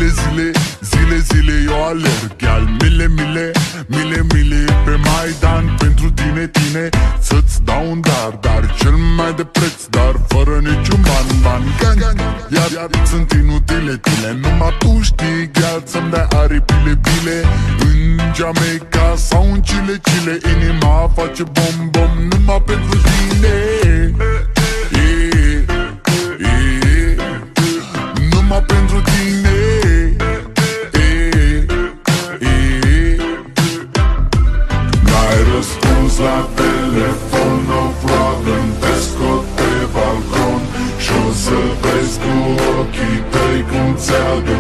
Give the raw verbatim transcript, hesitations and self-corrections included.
zile, zile, zile eu alerg. Iar mile, mile, mile, mile pe Maidan pentru tine, tine să-ți dau un dar, dar cel mai de preț, dar fără niciun ban, ban, gang, gang. Iar, iar sunt inutile tine, numai tu știi, gheal, să-mi dai aripile, bile în Jamaica sau în Chile, Chile. Inima face bom, bom numai pentru tine. E, e, numai pentru tine. E, e, n-ai răspuns la telefon, no problem, te scot pe balcon și o să vezi cu ochii tăi cum ți-adă